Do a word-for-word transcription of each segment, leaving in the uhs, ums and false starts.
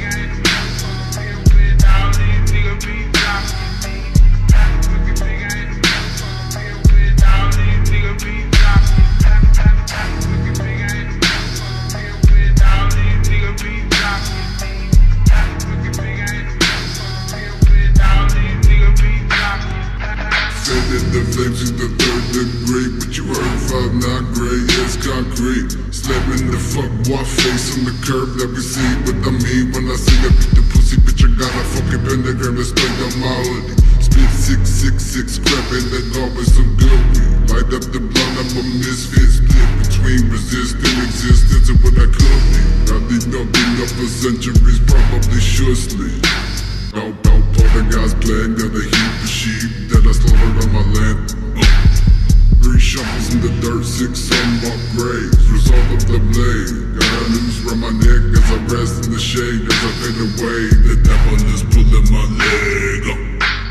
The flames is the third degree, but you heard five nine gray as concrete. Slapping the fuck boy face on the curb that we see. What I mean when I say I beat the pussy, bitch, I got a fucking pentagram that's like a melody. Spit six six six, crapping that always some good weed. Light up the blunt, I'm a misfit, split between resisting existence and what I could be. I leave nothing up for centuries, probably should sleep. Don't, don't put the guys playing, got a heap of sheep that I slaughtered on my land. Uh. Three shovels in the dirt, six unmarked graves, result of the blade. Got a noose around my neck as I rest in the shade, as I fade away. The devil is pulling my leg. Uh.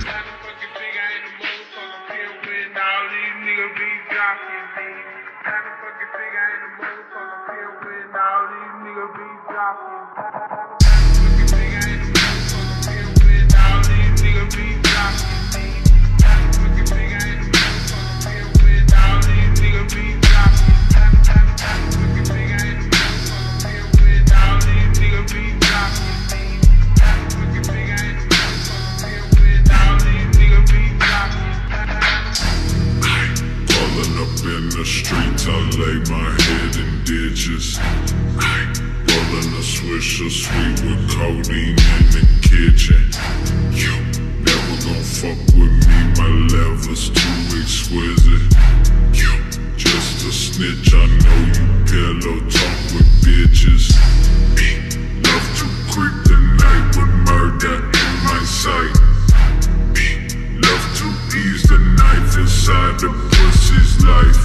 In the streets, I lay my head in ditches. Rolling a swisher sweet with codeine in the kitchen. You never gon' fuck with me, my level's too exquisite. You just a snitch, I know you pillow talk with bitches. Me love to creep the night with murder in my sight. Me love to ease the knife inside the pussy's life.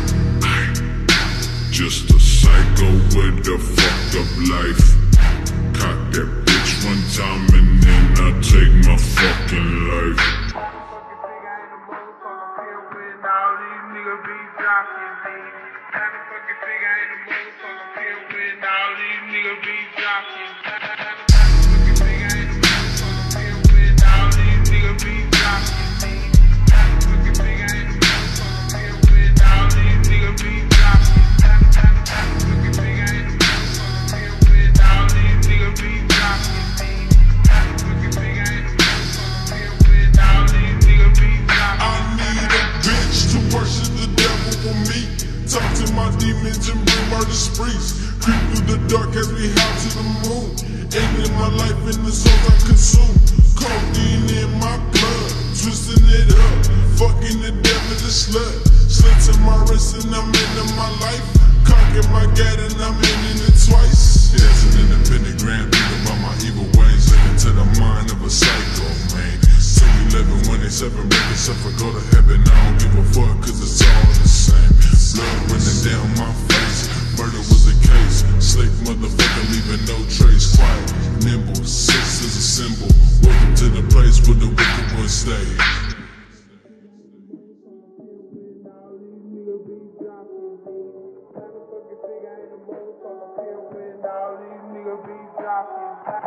Just a psycho with a fucked up life. Cock that bitch one time and then I take my fucking life. Demons and bring murder sprees. Creep through the dark as we howl to the moon. Aiming my life in the souls I consume. Codeine in my blood, twisting it up. Fucking the devil, the slut. Slits in my wrist and I'm into my life. Cocking my gat and I'm ending it twice. Yeah, it's an independent grand thinking about my evil ways. Living to the mind of a psycho, man. So we living when they separate themselves or go to heaven. I don't give a fuck cause it's all the same. Blood running down my face. Murder was a case. Slick motherfucker leaving no trace. Quiet, nimble, six is a symbol. Welcome to the place where the wicked ones stay. All these niggas be dropping.